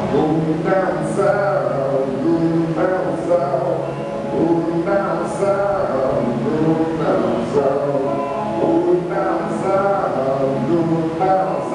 Going down south, going down south, going down south, going down south, going down south, going down south.